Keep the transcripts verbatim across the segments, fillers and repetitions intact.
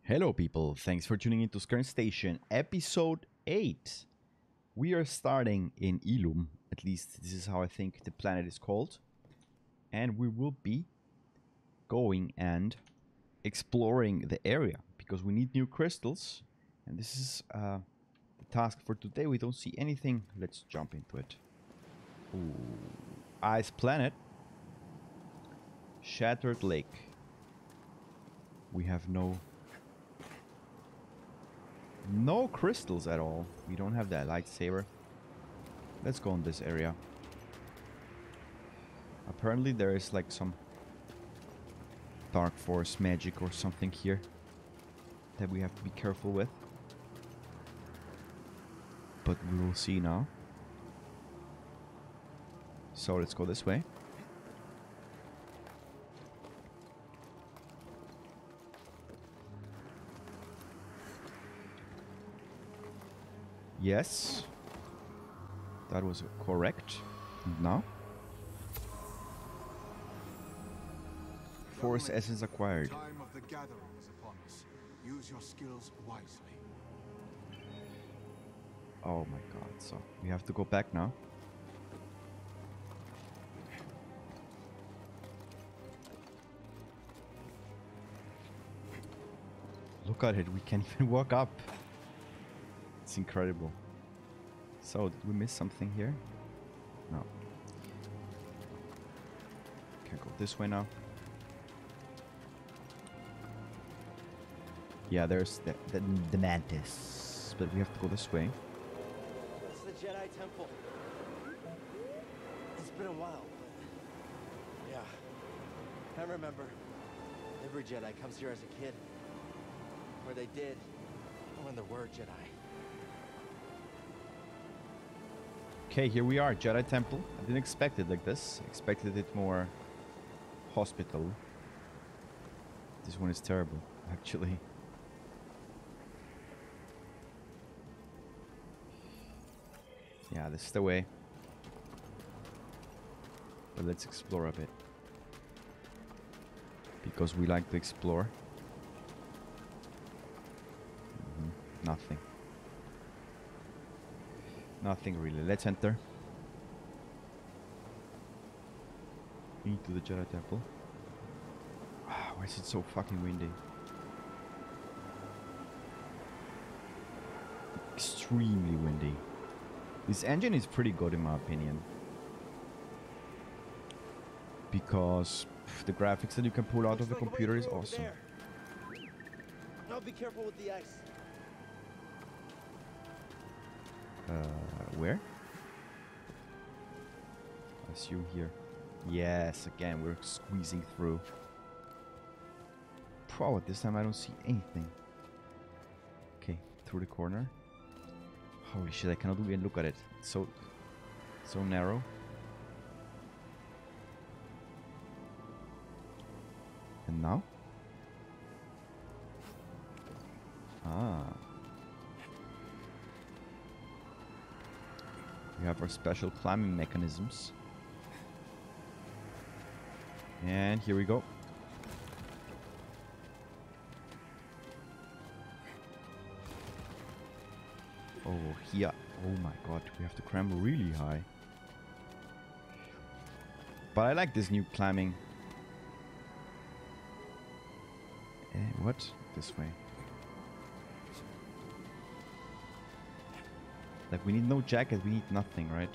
Hello, people. Thanks for tuning into Skern Station, episode eight. We are starting in Ilum. At least this is how I think the planet is called. And we will be going and exploring the area because we need new crystals. And this is uh, the task for today. We don't see anything. Let's jump into it. Ooh. Ice Planet. Shattered Lake. We have no... No crystals at all. We don't have that lightsaber. Let's go in this area. Apparently there is like some dark force magic or something here that we have to be careful with. But we will see now. So let's go this way. Yes. That was correct. And now? Force essence acquired. The time of the gathering is upon us. Use your skills wisely. Oh my god, so we have to go back now. Look at it, we can't even walk up. It's incredible. So, did we miss something here? No. Can't go this way now. Yeah, there's the, the, the mantis. But we have to go this way. It's the Jedi Temple. It's been a while. Yeah. I remember. Every Jedi comes here as a kid. Or they did. When there were Jedi. Okay, here we are, Jedi Temple. I didn't expect it like this. I expected it more hospital. This one is terrible, actually. Yeah, this is the way. But let's explore a bit. Because we like to explore. Mm-hmm. Nothing. Nothing really. Let's enter. Into the Jedi Temple. Ah, why is it so fucking windy? Extremely windy. This engine is pretty good in my opinion. Because pff, the graphics that you can pull out of the computer is awesome. Now be careful with the ice. Uh, where? I assume here. Yes, again, we're squeezing through. Pro, this time I don't see anything. Okay, through the corner. Holy shit, I cannot even look at it. It's so, so narrow. And now? Ah. We have our special climbing mechanisms. And here we go. Oh, here. Oh my god, we have to climb really high. But I like this new climbing. Eh, what? This way. Like, we need no jacket, we need nothing, right?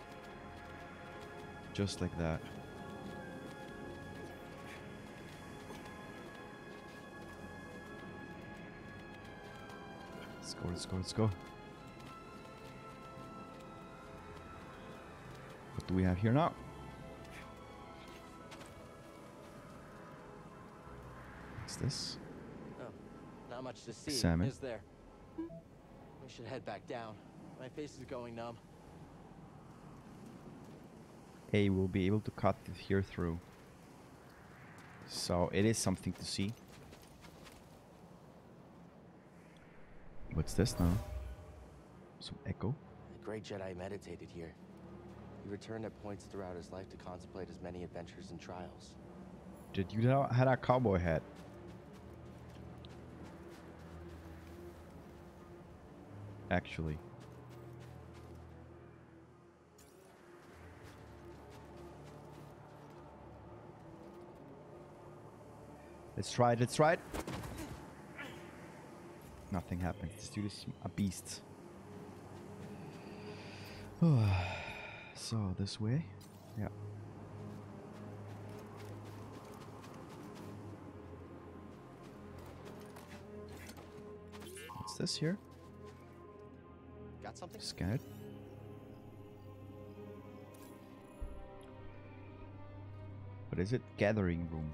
Just like that. Let's go, let's go, let's go. What do we have here now? What's this? Oh, not much to see, Salmon. is there? We should head back down. My face is going numb. A will be able to cut it here through. So it is something to see. What's this now? Some echo? The great Jedi meditated here. He returned at points throughout his life to contemplate his many adventures and trials. Did you know had a cowboy hat? actually. Let's try it, let's try it. Nothing happened. This dude is a beast. So, this way? Yeah. What's this here? Got something? Scan it. What is it? Gathering room.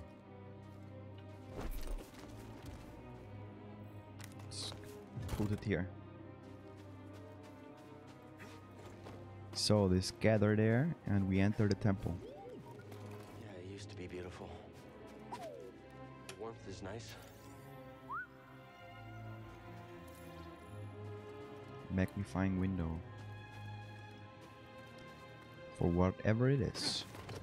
Let's put it here. So this gather there and we enter the temple. Yeah, it used to be beautiful. The warmth is nice. Magnifying window. For whatever it is.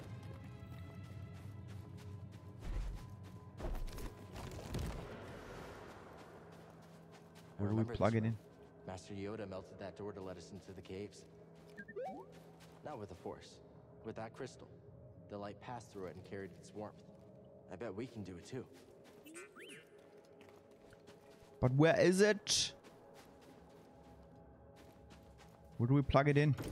Where do we remember plug this it room. in? Master Yoda melted that door to let us into the caves. Not with the Force. With that crystal. The light passed through it and carried its warmth. I bet we can do it too. But where is it? Where do we plug it in?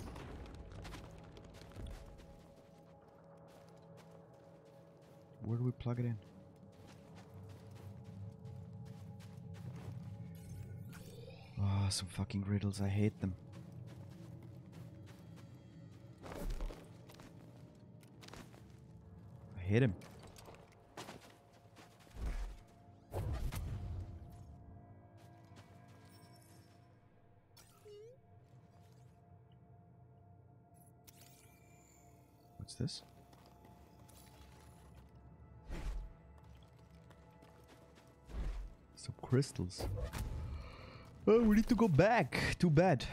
Where do we plug it in? Ah, oh, some fucking riddles. I hate them. I hate him. What's this? Some crystals. Oh, we need to go back. Too bad.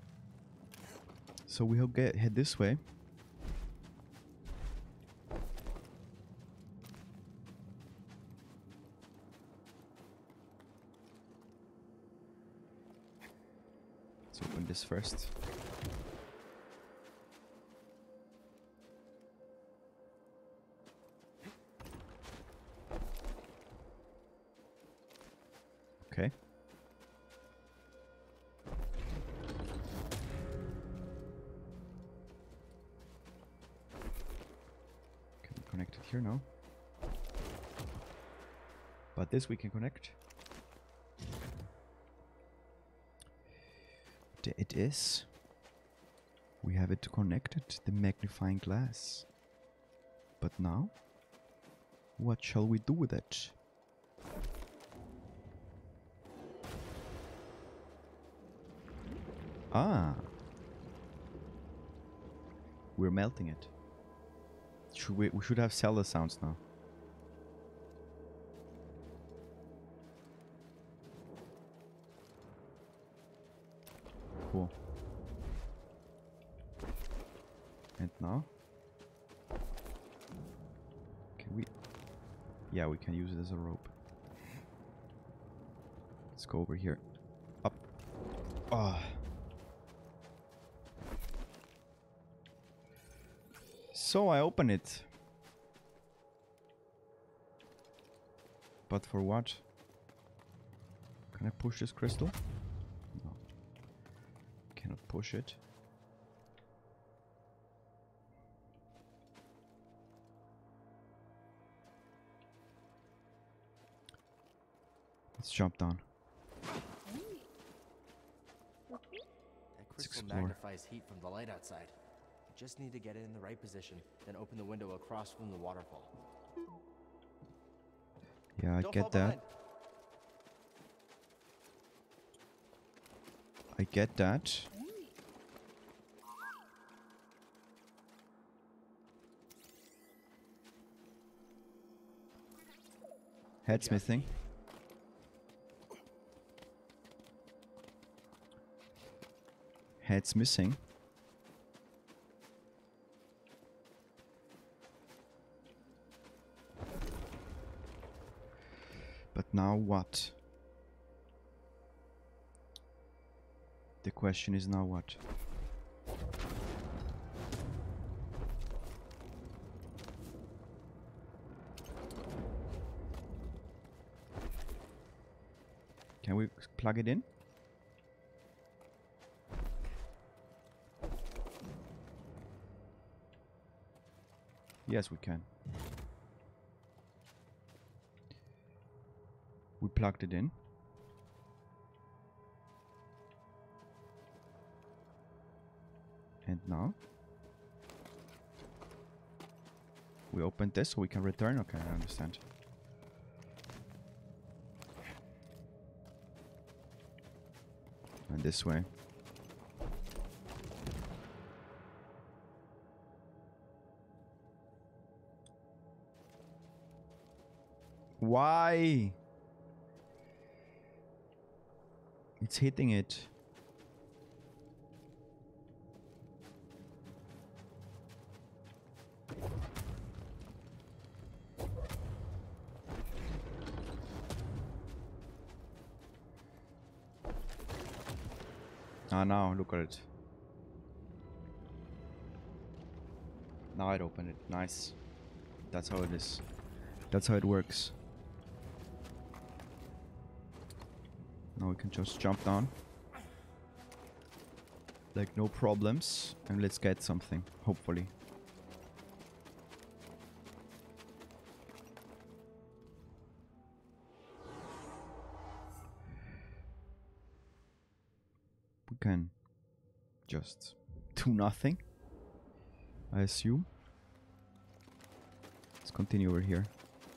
So we'll get head this way. Let's open this first. Okay. Can we connect it here? No. But this we can connect. There it is. We have it connected, the magnifying glass. But now, what shall we do with it? Ah. We're melting it. Should we we should have Zelda sounds now. Cool. And now? Can we Yeah, we can use it as a rope. Let's go over here. Up. Ah. So I open it. But for what? Can I push this crystal? No. Cannot push it. Let's jump down. That crystal explore. magnifies heat from the light outside. You just need to get it in the right position, then open the window across from the waterfall. Yeah, I Don't get fall that. behind. I get that. Head's missing. Head's missing. But now what? The question is now what? Can we plug it in? Yes, we can. We plugged it in. And now we opened this so we can return. Okay, I understand. And this way. Why? It's hitting it. Ah, now look at it. Now I'd open it. Nice. That's how it is. That's how it works. Now we can just jump down. Like no problems. And let's get something, hopefully. We can just do nothing, I assume. Let's continue over here.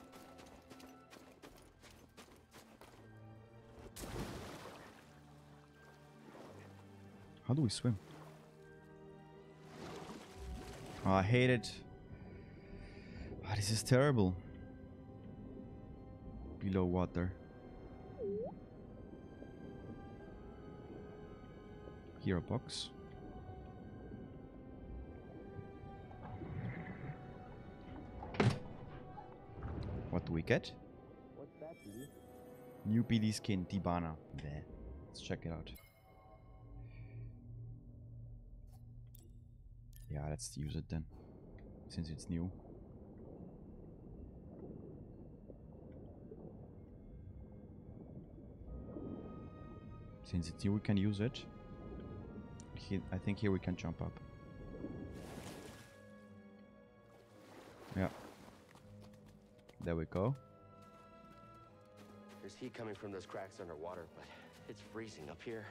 How do we swim? Oh, I hate it. Oh, this is terrible. Below water. Here a box. What do we get? What's that, B D? New B D skin, Dibana. There. Let's check it out. Yeah, let's use it then, since it's new. Since it's new, we can use it. He, I think here we can jump up. Yeah. There we go. There's heat coming from those cracks underwater, but it's freezing up here.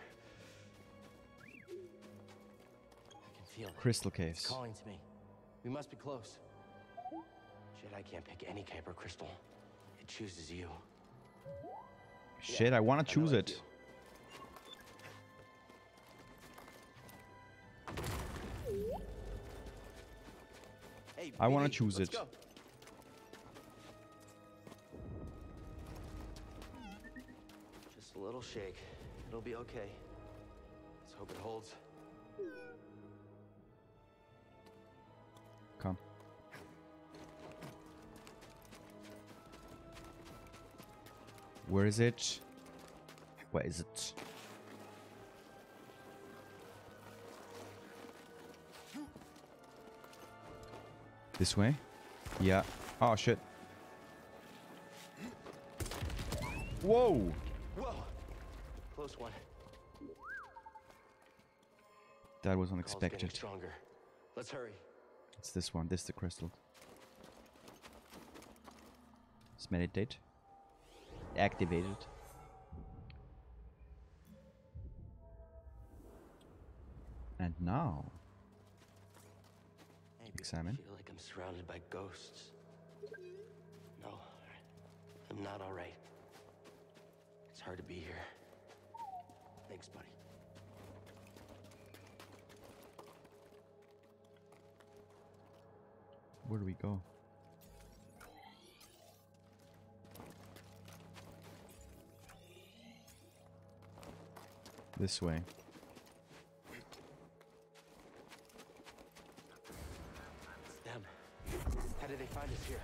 Feel it. Crystal It's caves. calling to me. We must be close. Jedi can't pick any Kyber crystal. It chooses you. Shit, Yeah, I want to I know choose I it. do. Hey, I wanna B D, choose let's it. go. Just a little shake. It'll be okay. Let's hope it holds. Come. Where is it? Where is it? This way? Yeah. Oh shit. Whoa! Whoa! Close one. That was Call's getting unexpected. stronger. Let's hurry. It's this one. This is the crystal. Let's meditate. Activate it. And now, Maybe examine. I feel like I'm surrounded by ghosts. No, I'm not all right. It's hard to be here. Thanks, buddy. Where do we go? This way. It's them. How did they find us here?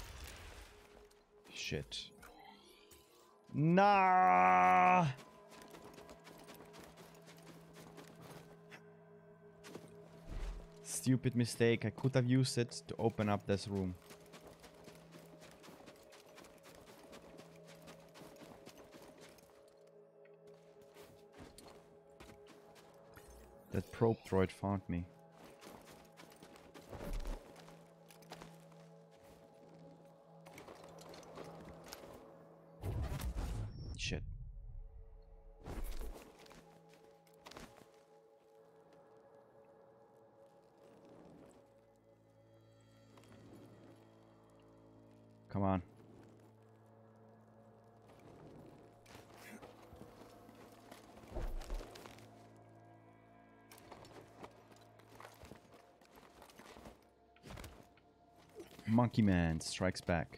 Shit. Nah! Stupid mistake. I could have used it to open up this room. That probe droid found me. Shit. Come on. Monkey Man strikes back.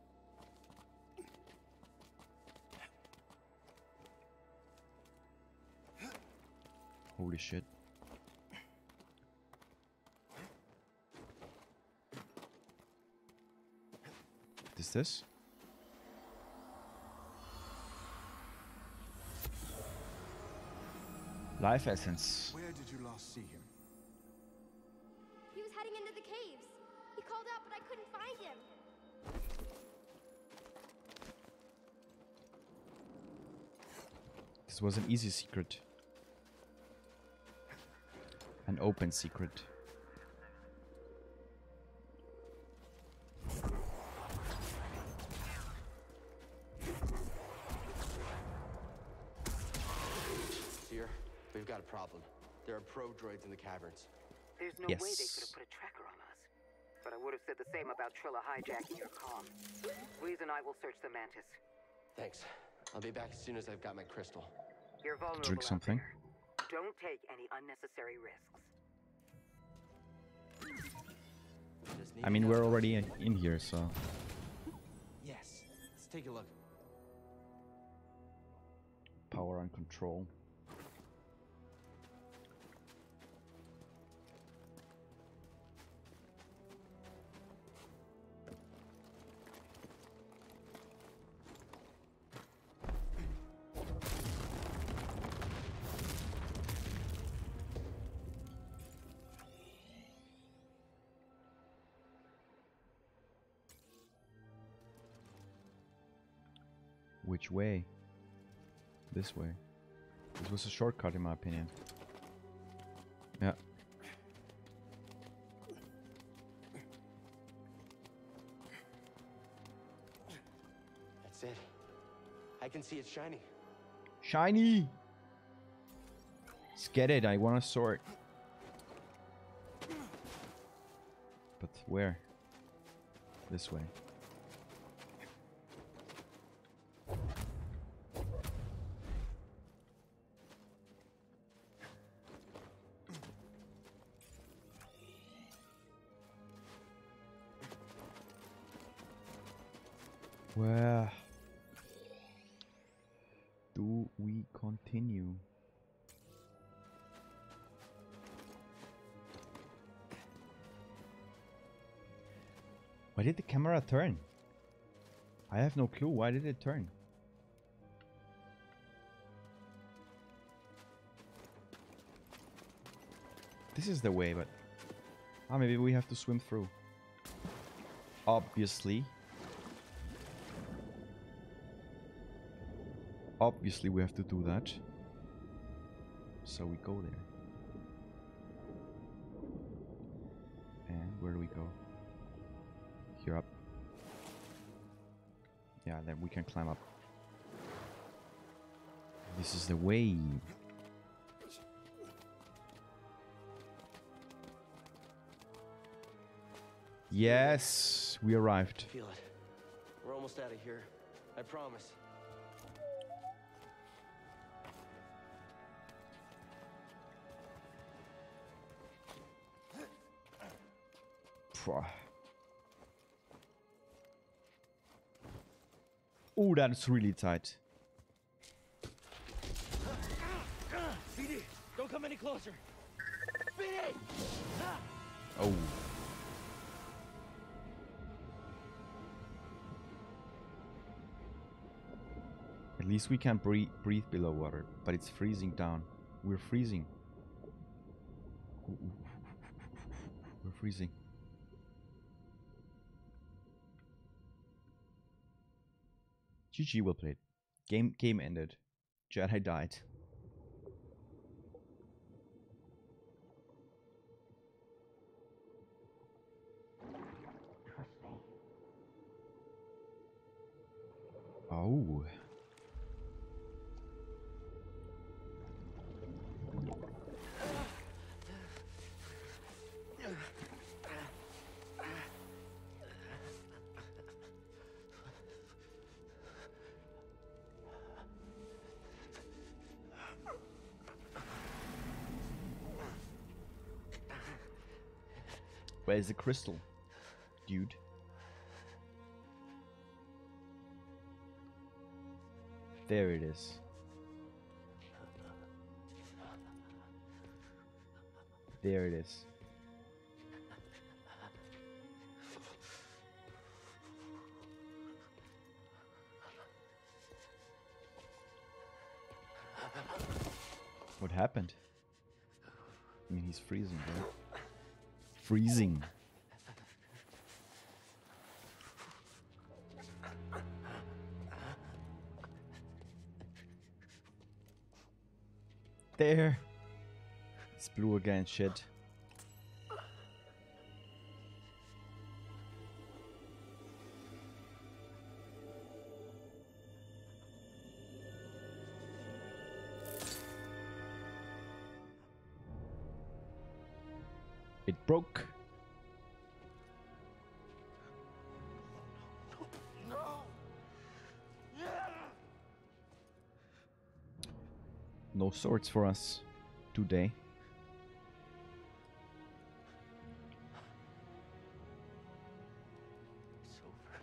Holy shit. What is this? Life essence. Where did you last see him? He was heading into the caves. He called out, but I couldn't find him. This was an easy secret. An open secret. Seer, we've got a problem. There are probe droids in the caverns. There's no Yes. way they could have put a tracker on us. But I would have said the same about Trilla hijacking your comm. Louise and I will search the Mantis. Thanks. I'll be back as soon as I've got my crystal. You're vulnerable Drink out something. there. Don't take any unnecessary risks. Just need I mean, to we're know- already in, in here, so... Yes. Let's take a look. Power and control. Which way? This way. This was a shortcut in my opinion. Yeah. That's it. I can see it shiny. Shiny! Let's get it, I want a sword. But where? This way. Where do we continue? Why did the camera turn? I have no clue. Why did it turn? This is the way, but... Ah, maybe we have to swim through. Obviously. Obviously we have to do that. So we go there. And where do we go? Here up. Yeah, then we can climb up. This is the way. Yes, we arrived. Feel it. We're almost out of here. I promise. Oh, that's really tight. B D, don't come any closer. B D! Oh. At least we can breathe, breathe below water, but it's freezing down. We're freezing. freezing. G G, well played. Game game ended. Jedi died. Oh. Where's the crystal, dude? There it is. There it is. What happened? I mean, he's freezing, right? Freezing. There. It's blue again, shit. It broke. No swords for us today. It's over.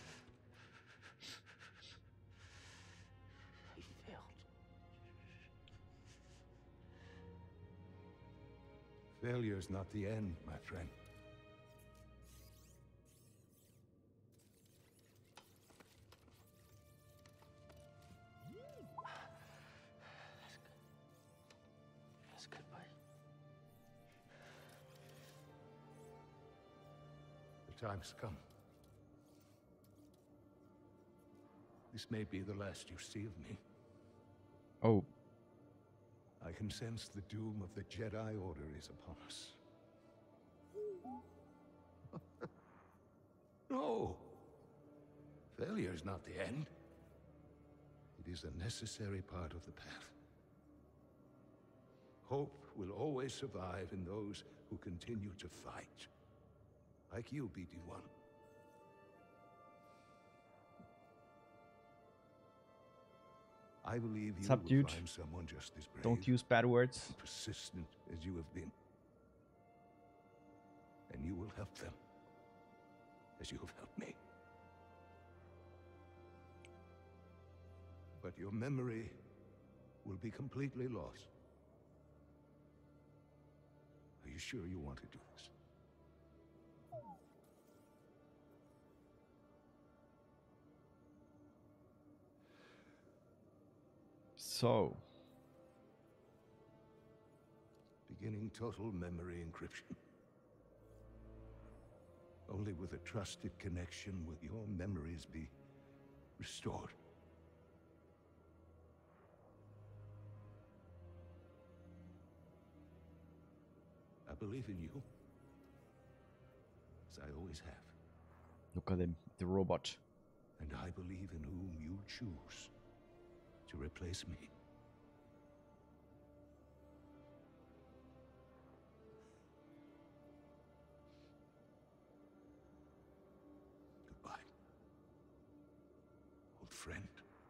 I failed. Failure's not the end, my friend. Yes, goodbye. The time's come. This may be the last you see of me. Oh, I can sense the doom of the Jedi Order is upon us. No! Failure's not the end. It is a necessary part of the path. Hope will always survive in those who continue to fight. Like you, B D one. I believe you Sup, will dude? find someone just as brave don't use bad words. and persistent as you have been. And you will help them, as you have helped me. But your memory will be completely lost. Are you sure you want to do this? So, Beginning total memory encryption. Only with a trusted connection will your memories be restored. I believe in you, as I always have. look at him, the robot. And I believe in whom you choose to replace me. Goodbye, old friend.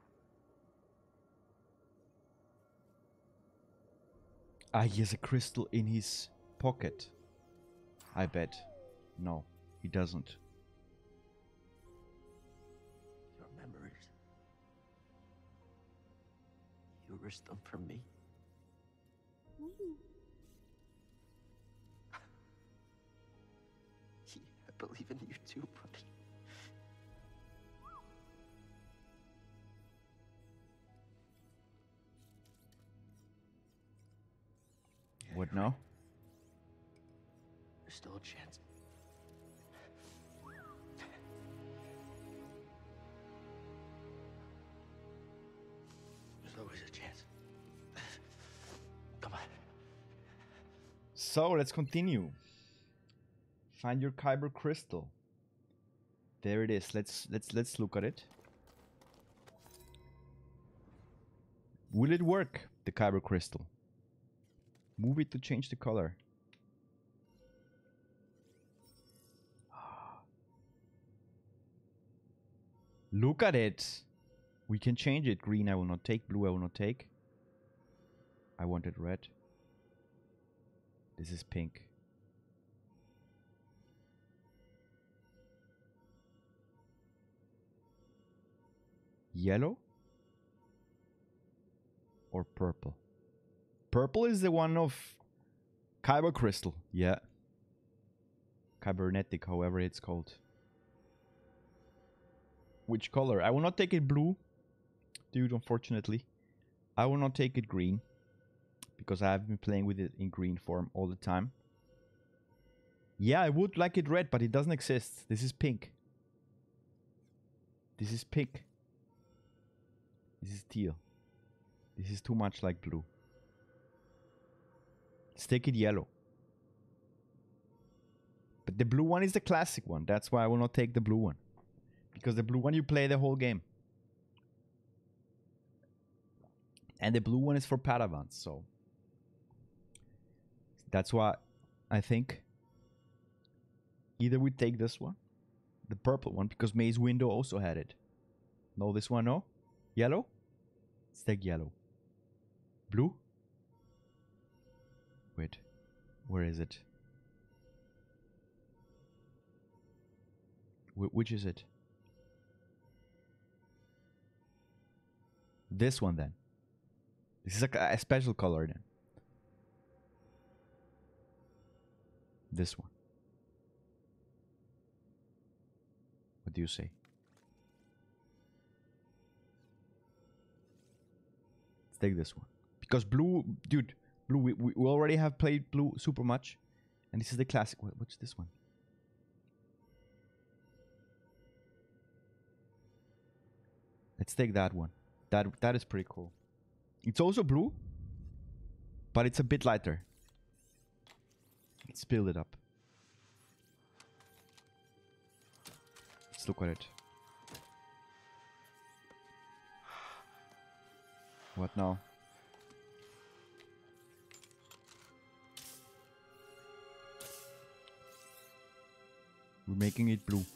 Ah, he has a crystal in his pocket. I bet. No, he doesn't. Your memories. You risked them for me. Yeah, I believe in you too, buddy. What now? There's still a chance. There's always a chance. Come on. So let's continue. Find your Kyber crystal. There it is. Let's let's let's look at it. Will it work, the Kyber crystal? Move it to change the color. Look at it. We can change it. Green I will not take. Blue I will not take. I wanted red. This is pink. Yellow? Or purple? Purple is the one of Kyber crystal. Yeah. Kybernetic, however it's called. Which color? I will not take it blue, dude, unfortunately. I will not take it green, because I have been playing with it in green form all the time. Yeah, I would like it red, but it doesn't exist. This is pink. This is pink. This is teal. This is too much like blue. Let's take it yellow. But the blue one is the classic one. That's why I will not take the blue one. Because the blue one you play the whole game. And the blue one is for Padawans, so... That's why I think... Either we take this one. The purple one, because Maze Window also had it. No, this one, no? Yellow? Let's take yellow. Blue? Wait. Where is it? Wh which is it? This one then. This is a, a special color then. This one. What do you say? Let's take this one. Because blue, dude, blue, we, we already have played blue super much. And this is the classic. What, what's this one? Let's take that one. That that is pretty cool. It's also blue, but it's a bit lighter. Let's build it up. Let's look at it. What now? We're making it blue.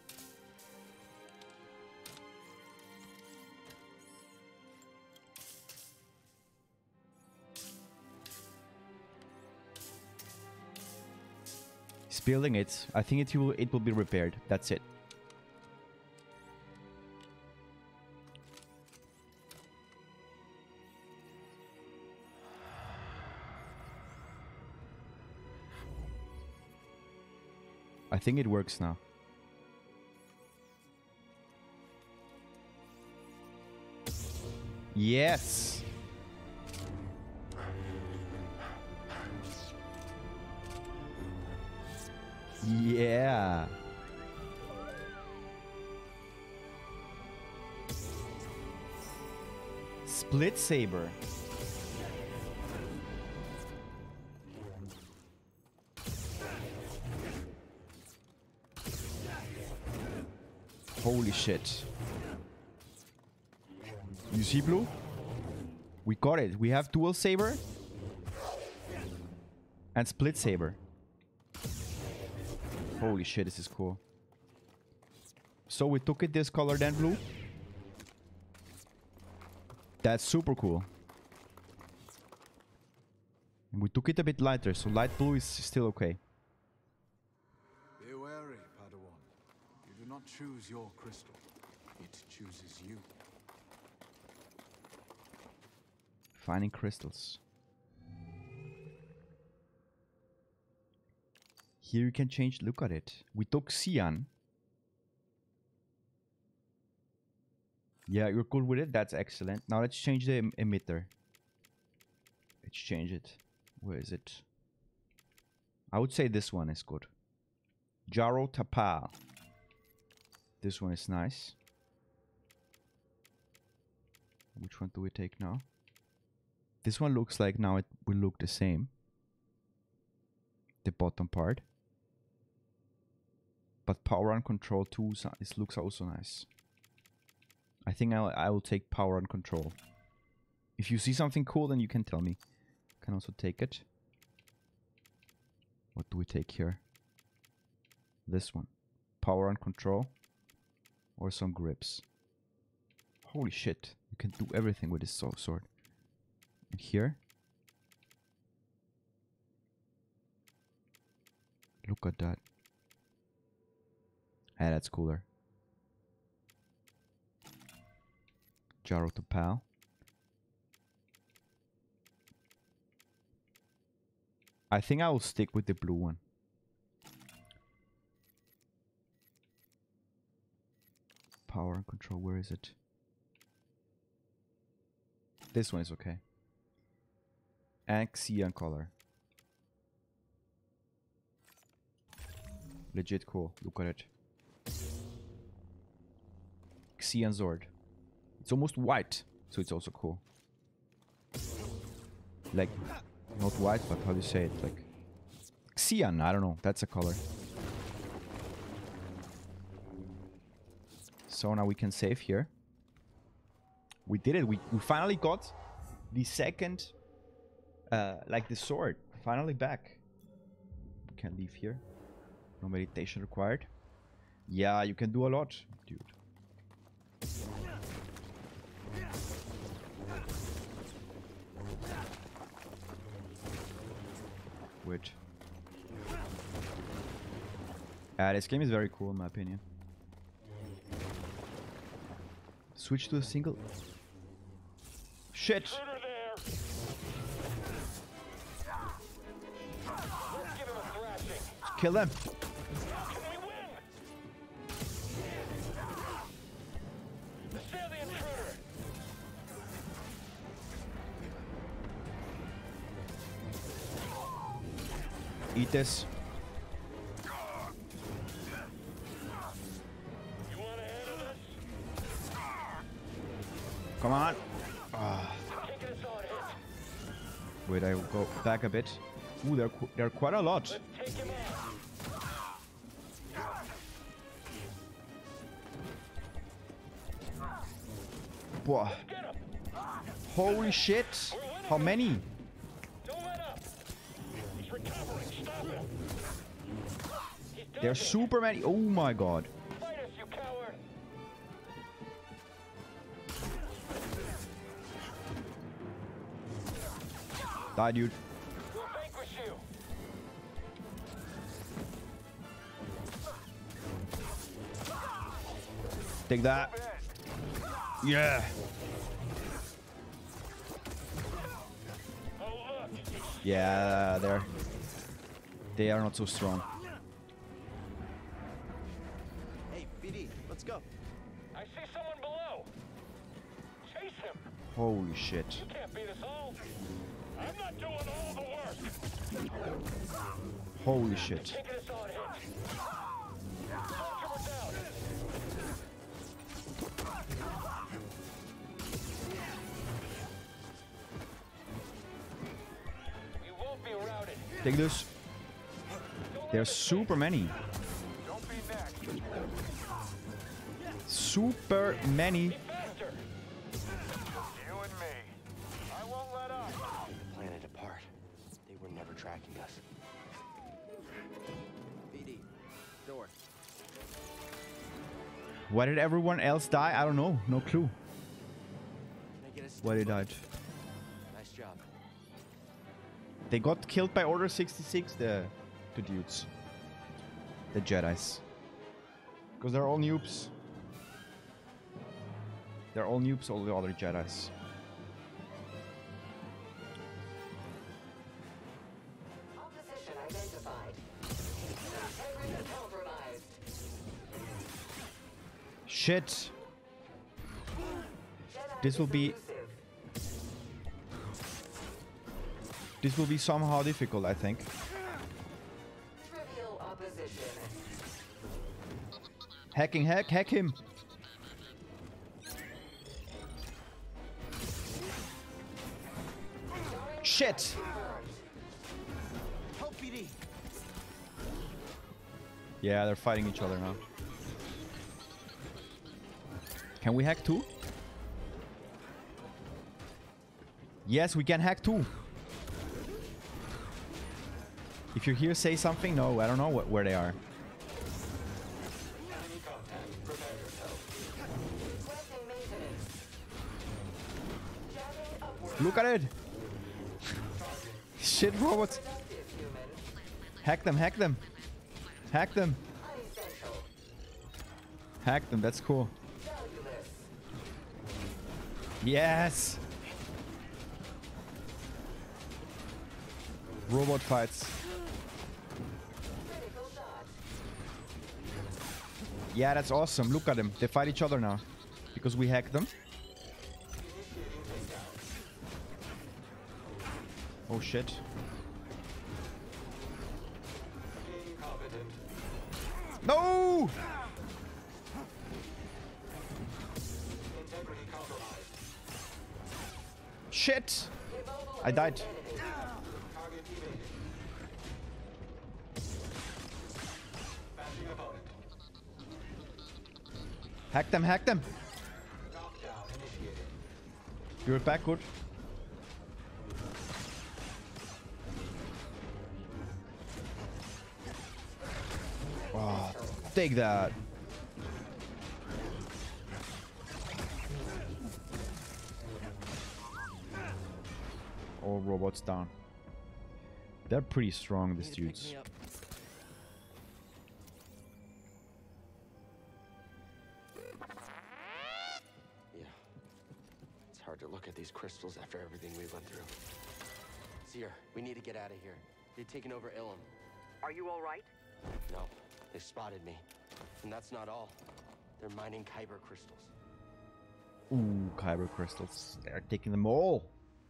He's building it. I think it will it will be repaired. That's it. I think it works now. Yes. Yeah. Split saber. Holy shit. You see, blue? We got it. We have dual saber and split saber. Holy shit, this is cool. So we took it this color then blue. That's super cool. And we took it a bit lighter, so light blue is still okay. Be wary, Padawan. You do not choose your crystal. It chooses you. Finding crystals. Here you can change, look at it. We took cyan. Yeah, you're cool with it? That's excellent. Now let's change the em emitter. Let's change it. Where is it? I would say this one is good. Jaro Tapal. This one is nice. Which one do we take now? This one looks like now it will look the same. The bottom part. But Power and Control two is looks also nice. I think I'll, I will take Power and Control. If you see something cool, then you can tell me. Can also take it. What do we take here? This one. Power and Control. Or some grips. Holy shit. You can do everything with this sword. And here. Look at that. Ah, that's cooler. Jaro Tapal. I think I will stick with the blue one. Power and Control, where is it? This one is okay. And Xian color. Legit cool, look at it. Xian sword. It's almost white, so it's also cool. Like, not white, but how do you say it? Like, Xian, I don't know, that's a color. So now we can save here. We did it, we, we finally got the second, uh, like the sword, finally back. We can leave here. No meditation required. Yeah, you can do a lot, dude. Weird. Uh, this game is very cool in my opinion. Switch to a single. Shit! Kill them! Eat this. Come on. Ah. Wait, I will go back a bit. Ooh, there, there are quite a lot. Boah. Holy shit. How many? There's super many. Oh my god. Die, dude. Take that. Yeah. Yeah, they're they are not so strong. Hey, B D, let's go. I see someone below. Chase him. Holy shit. You can't beat us all. I'm not doing all the work. Holy shit. Taking us on hit. Soldier was down. We won't be routed. Take this. There's super many. Don't be next. Super many. Faster. You and me. I won't let up. Planet apart. They were never tracking us. B D, door. Why did everyone else die? I don't know. No clue. Can I get a Why they died. Nice job. They got killed by Order sixty-six, the, the dudes. The Jedis. Because they're all noobs. They're all noobs, all the other Jedis. Opposition identified. Integrity compromised. Shit. This will be... This will be somehow difficult, I think. Hacking, hack, hack him. Shit. Help, B D. Yeah, they're fighting each other now. Can we hack too? Yes, we can hack too. If you're here, say something. No, I don't know what, where they are. Look at it. Shit, robots. Hack them, hack them. Hack them. Hack them, that's cool. Yes. Robot fights. Yeah, that's awesome. Look at them. They fight each other now. Because we hacked them. Oh shit. No! Shit! I died. Hack them, hack them! You're back, good. Oh, take that. All robots down. They're pretty strong, these You need to pick dudes. me up. Yeah. It's hard to look at these crystals after everything we went through. Seer, we need to get out of here. They've taken over Ilum. Are you all right? No, they spotted me. And that's not all. They're mining Kyber crystals. Ooh, Kyber crystals. They're taking them all.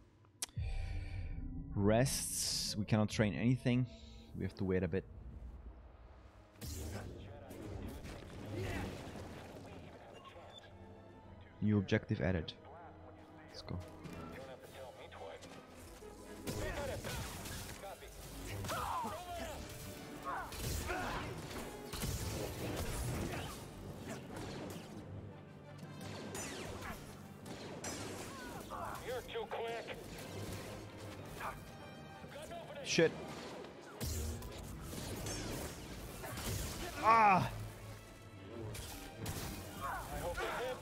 Rests. We cannot train anything. We have to wait a bit. New objective added. Let's go. You're too quick. Shit. Ah! I hope it hits.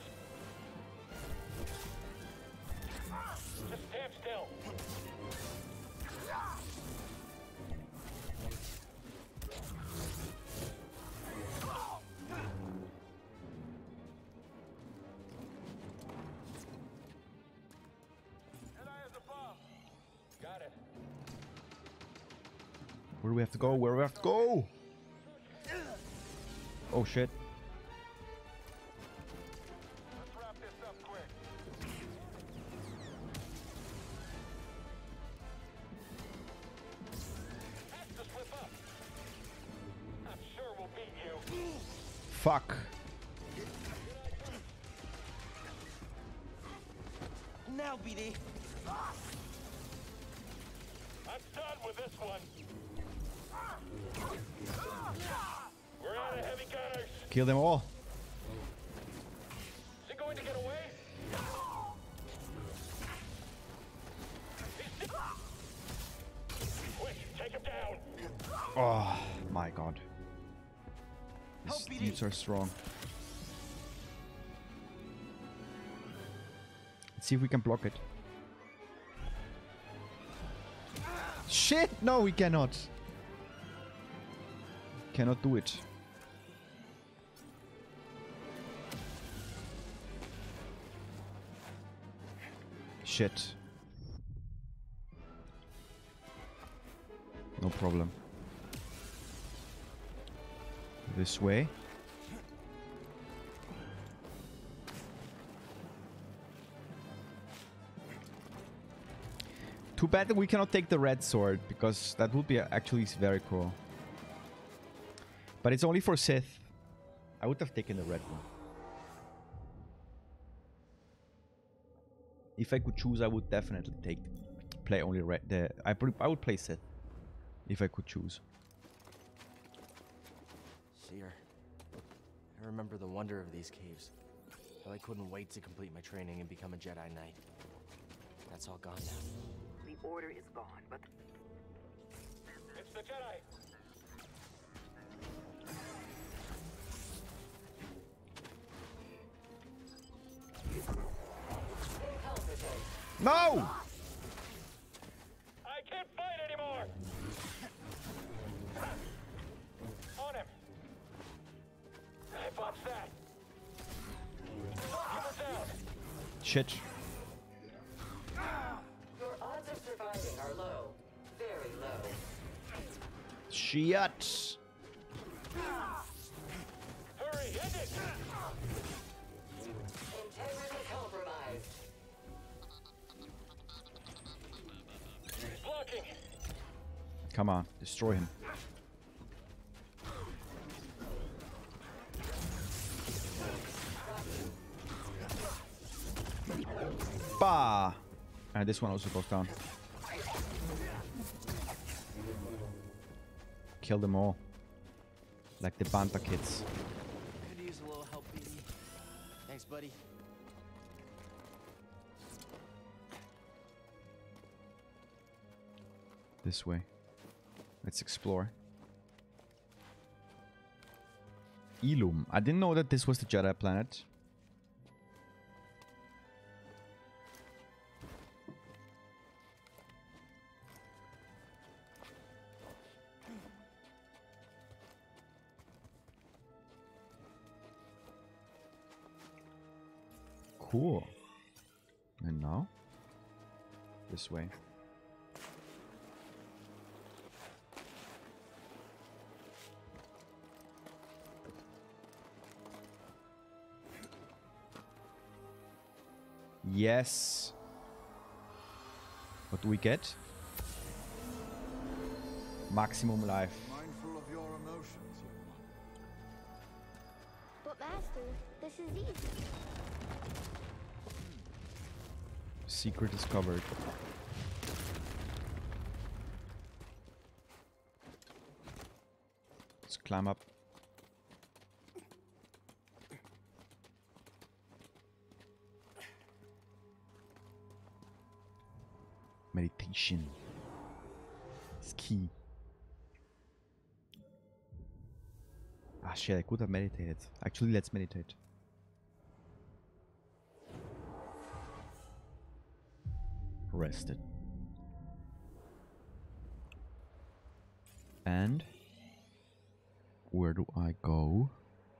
Just stand still. Got it. Where do we have to go? Where do we have to go? Oh shit. Let's wrap this up quick. Has to slip up. I'm sure we'll beat you. Fuck. Now, B D. I'm done with this one. We're out of heavy gunners. Kill them all. Is he going to get away? Quick, take him down. Oh my god. These Help, B D. dudes are strong. Let's see if we can block it. Shit! No, we cannot. Cannot do it. Shit. No problem. This way. Too bad that we cannot take the red sword, because that would be actually very cool. But it's only for Sith. I would have taken the red one. If I could choose, I would definitely take play only red. The I I would play Sith if I could choose. Seer, I remember the wonder of these caves. How I couldn't wait to complete my training and become a Jedi Knight. That's all gone now. The order is gone, but It's the Jedi. No! I can't fight anymore. On him. I botched that. Document down. Shit. Your odds of surviving are low. Very low. Shit. Hurry, end it. Integrity compromised. He's blocking. Come on, destroy him. Bah! And this one also goes down. Kill them all. Like the Banta kids. Could use a little help, B D. Thanks, buddy. This way. Let's explore. Ilum. I didn't know that this was the Jedi planet. Cool. And now? This way. Yes. What do we get? Maximum life. Mindful of your emotions, young one. But Master, this is easy. Secret discovered. Let's climb up. Meditation is key. Ah shit, I could have meditated. Actually, let's meditate. Rested. And where do I go?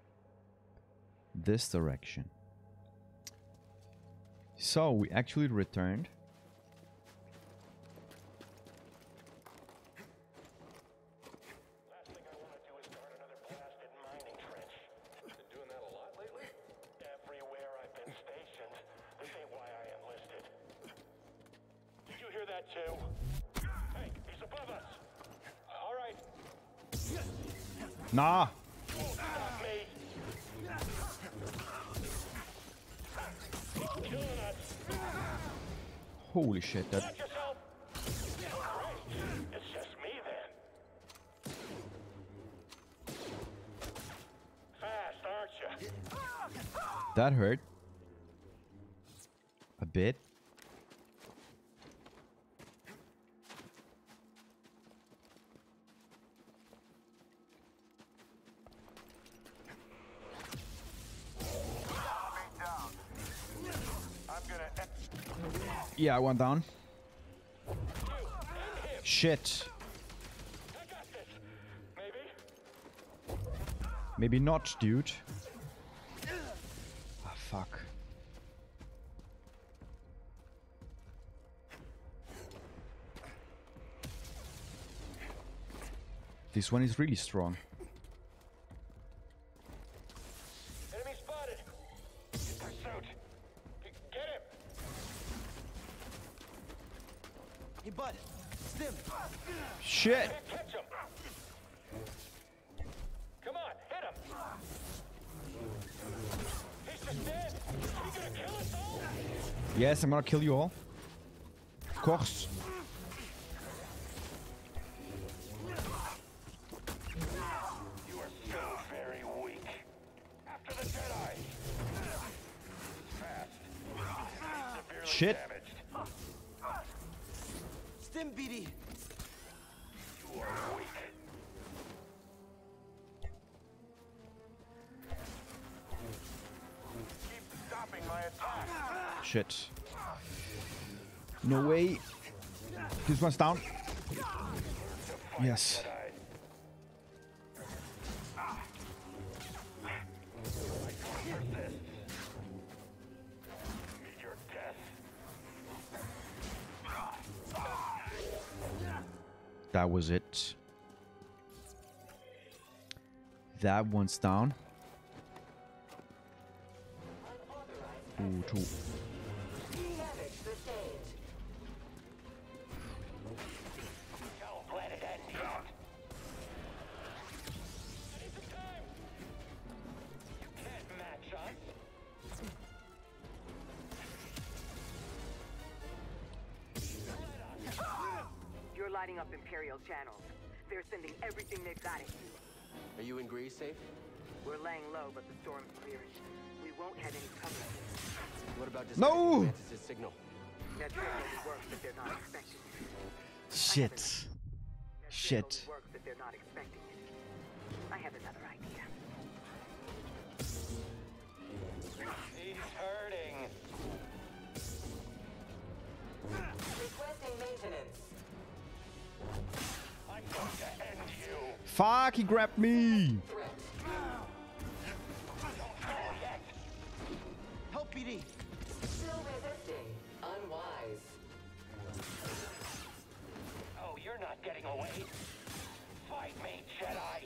This direction. So we actually returned. Last thing I want to do is start another blasted mining trench. Been doing that a lot lately? Everywhere I've been stationed. This ain't why I enlisted. Did you hear that too? Hey, he's above us. All right. Nah. Won't stop me. Killing us. Holy shit, that Watch yourself. Great. It's just me then. Fast, aren't you? that hurt. A bit. I'm gonna. Yeah, I went down. Shit. I got this. Maybe. Maybe not, dude. Ah, fuck. This one is really strong. Enemy spotted. In pursuit. G- Get him. Hey, bud. Stim. Shit! Can't catch him. Come on, hit him. Yes, I'm gonna kill you all. Of course. You are so very weak. After the Jedi. Fast. Severely Shit. damaged. Stim B D. You are weak. Keep stopping my attack. Shit. No way. This one's down. Yes. Meet your death. That was it. That one's down. Ooh, two. Damage sustained. Don't let it end yet. Need some time. You can't match us. You're lighting up Imperial channels. They're sending everything they've got at you. Are you in Grease safe? We're laying low, but the storm's clearing. We won't have any cover. What about No! disconnecting Mantis' signal? That trick only works if they're not expecting it. Shit. That trick Shit. only works if they're not expecting it. I have another idea. He's hurting. Requesting maintenance. I'm going to end you. Fuck, he grabbed me. Threat. Help B D. Still resisting. Unwise. Oh, you're not getting away. Fight me, Jedi.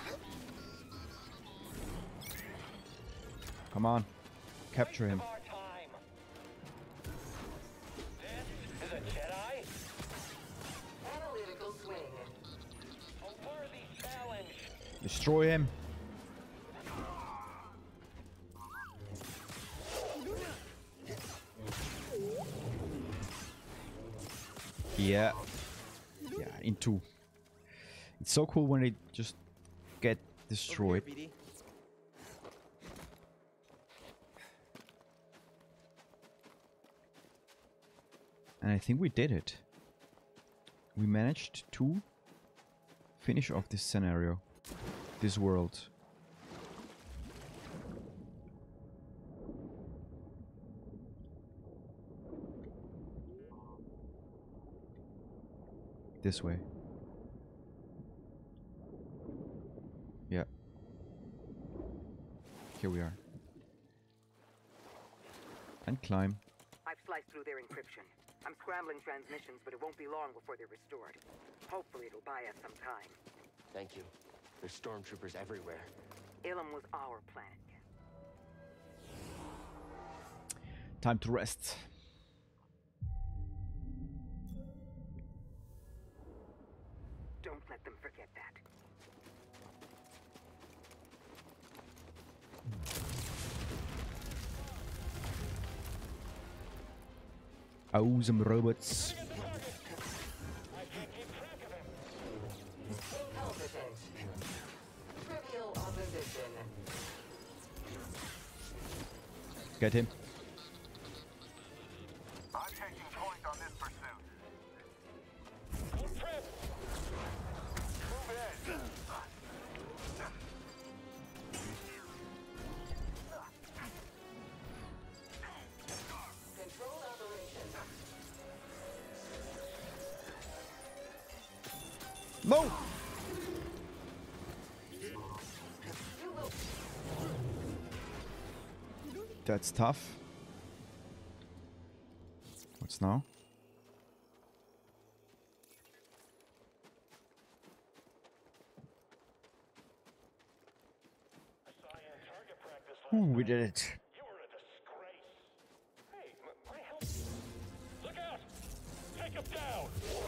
Come on. Capture him. Waste of our time. This is a Jedi? Analytical swing. A worthy challenge. Destroy him. Yeah. Yeah, in two. It's so cool when they just get destroyed. Over here, B D. And I think we did it. We managed to finish off this scenario. This world. This way. Yeah. Here we are. And climb. I've sliced through their encryption. I'm scrambling transmissions, but it won't be long before they're restored. Hopefully it'll buy us some time. Thank you. There's stormtroopers everywhere. Ilum was our planet. Time to rest. Don't let them forget that. Awesome robots. Incompetent. Trivial opposition. Get him. I'm taking point on this pursuit. Don't trip. Move in. Control operation. No! That's tough. What's now? I saw you in target practice last Ooh, we night. did it. You were a disgrace. Hey, m- my help. Look out! Take him down!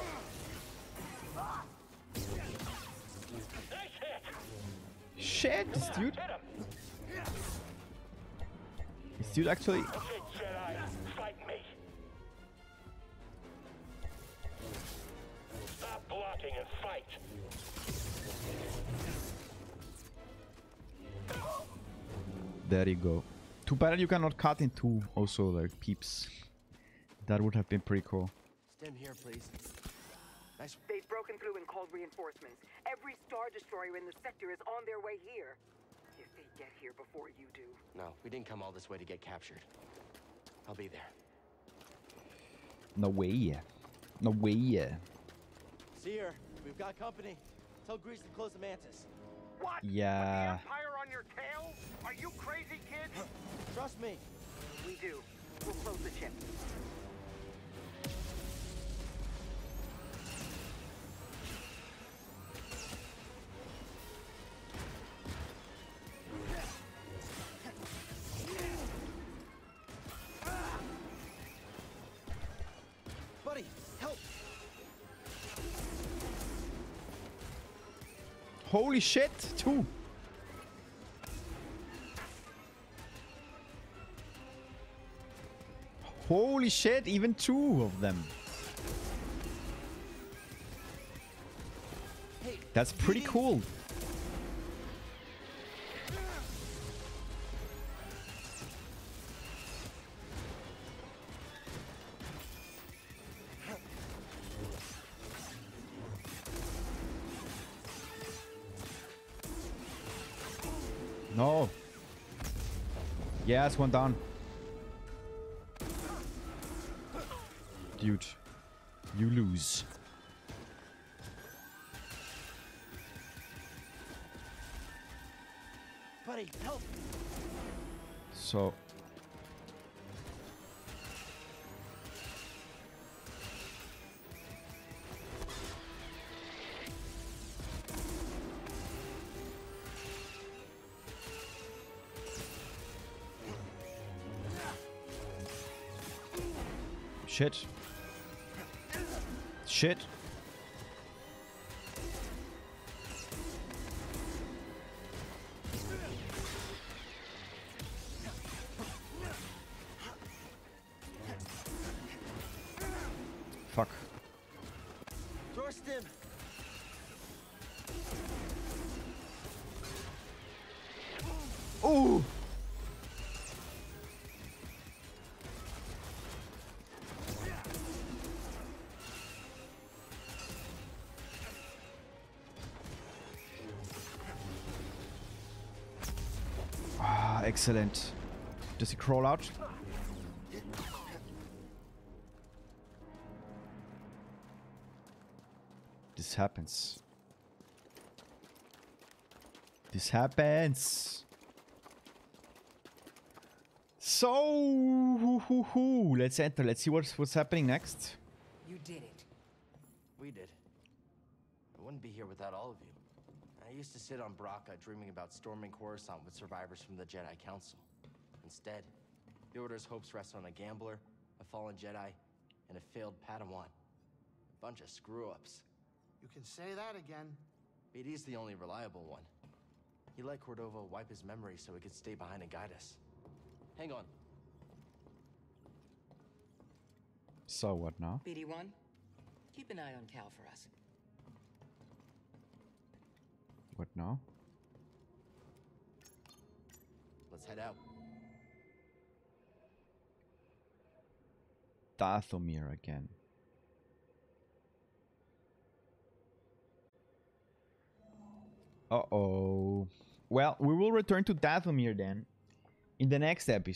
Nice hit! Shit, this dude. Hit him! This dude actually Okay, There you go. Too bad you cannot cut into also like peeps. That would have been pretty cool. Stim here, please. Nice. They've broken through and called reinforcements. Every Star Destroyer in the sector is on their way here. If they get here before you do. No, we didn't come all this way to get captured. I'll be there. No way. No way. See her. We've got company. Tell Grease to close the Mantis. What? Yeah. With the Empire on your tail? Are you crazy, kid? Trust me. We do. We'll close the ship. Buddy, help! Holy shit, two. Holy shit, even two of them. Hey, That's pretty P D. cool. No. Yes, one down. Dude, you lose. Buddy, help! So. Shit. Shit. Fuck. Door stim! Ooh. Ah, excellent. Does he crawl out? This happens. This happens. So, hoo, hoo, hoo. Let's enter. Let's see what's what's happening next. You did it. We did. I wouldn't be here without all of you. I used to sit on Bracca dreaming about storming Coruscant with survivors from the Jedi Council. Instead, the Order's hopes rest on a gambler, a fallen Jedi, and a failed Padawan. A bunch of screw-ups. You can say that again. B D's the only reliable one. He let Cordova wipe his memory so he could stay behind and guide us. Hang on. So what now? B D one, keep an eye on Cal for us. What now? Let's head out. Dathomir again. Uh-oh. Well, we will return to Dathomir then in the next episode.